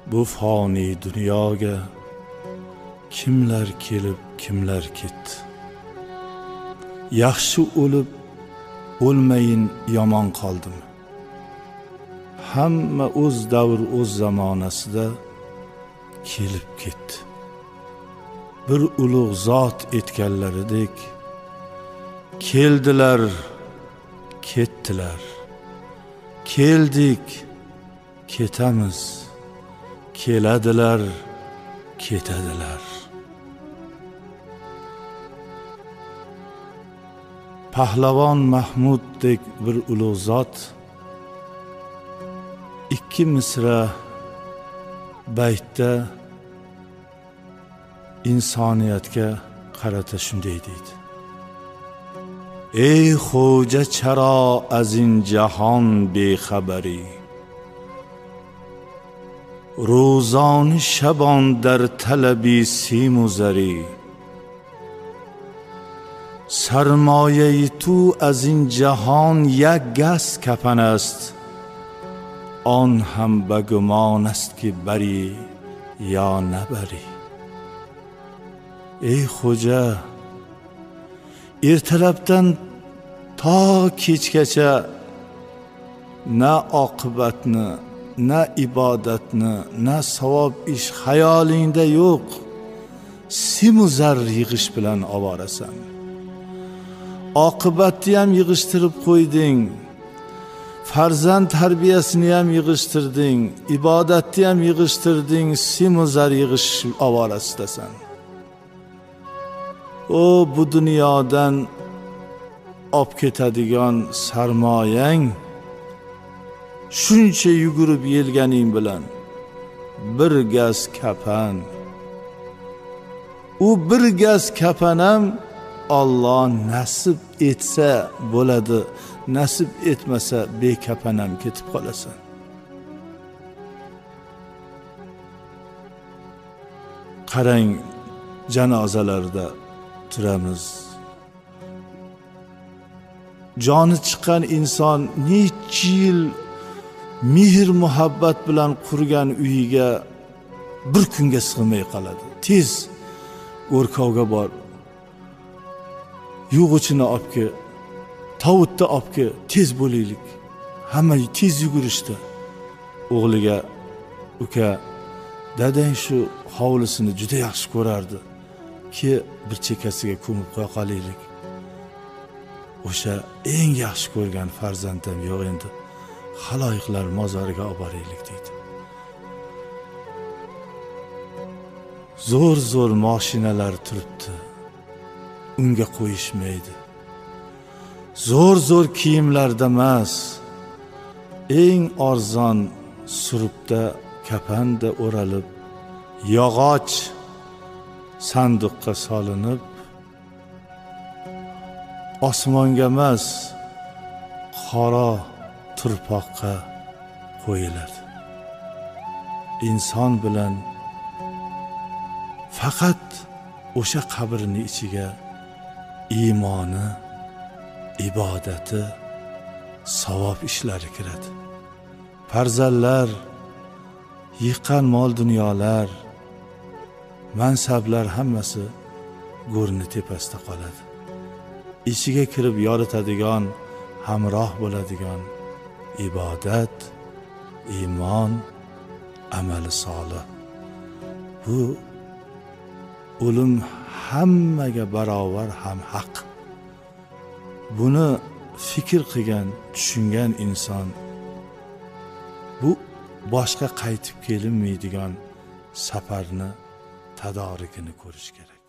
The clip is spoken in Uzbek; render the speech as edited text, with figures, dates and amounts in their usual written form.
Bu fani dunyoga kimlar kelib, kimlar ketdi. Yaxshi o'lib, o'lmayin yomon qoldimi? Hamma o'z davr, o'z zamonasida kelib ketdi. Bir ulug' zot etganlaridek keldilar, ketdilar. Keldik, ketamiz. Keladilar, ketadilar. Pahlavon Mahmuddek bir ulug' zot ikki misra baytda insoniyatga qarata shunday deydi: ey xo'ja, charo azin jahon bexabari, روزان شبان در طلبی سیم و زری. سرمایه تو از این جهان یک گس کفن است، آن هم به گمان است که بری یا نبری. ey xo'ja, ertalabdan to kechgacha na oqibatni, na ibodatni, na savob ish xayolingda yo'q. Simu zar yig'ish bilan ovorasan. Oqibatni ham yig'ishtirib qo'yding, farzand tarbiyasini ham yig'ishtirding, ibodatni ham yig'ishtirding, simu zar yig'ish ovorasidasan. O bu dunyodan olib ketadigan sarmoyang shuncha yugurib yelganing bilan bir gaz kapan. U bir gaz kapan ham Alloh nasib etsa bo'ladi, nasib etmasa bekapan ham ketib qolasan. Qarang, janozalarda turamiz. Joni chiqqan inson necha yil mehr muhabbat bilan qurgan uyiga bir kunga sig'may qoladi. Tez o'rkovga bor, yo'g'ichini olib kel, tovutni olib kel, tez bo'laylik. Hamma tez yugurishdi. O'g'liga: uka, dadang shu hovlisini juda yaxshi ko'rardi, ki bir chekkasiga ko'mib qo'ya qolaylik. O'sha eng yaxshi ko'rgan farzandim yo'q endi, xaloyiqlar mozoriga olib boraylik deydi. Zo'r mashinalar turibdi, unga qo'yishmaydi. Zo'r kiyimlarda emas, eng arzon surubda, kafanda o'ralib, yog'och sanduqqa solinib, osmonga emas, qora turpoqqa qo'yiladi. Inson bilan faqat o'sha qabrning ichiga iymoni, ibodati, savob ishlari kiradi. Farzandlar, yiqqan mol dunyolar, mansablar hammasi go'rni tepasida qoladi. Ichiga kirib yoritadigan, hamroh bo'ladigan ibodat, iymon, amali solih. Bu o'lim hammaga barobar ham haq. Buni fikr qilgan, tushungan inson bu boshqa qaytib kelinmaydigan safarni tadorigini ko'rish kerak.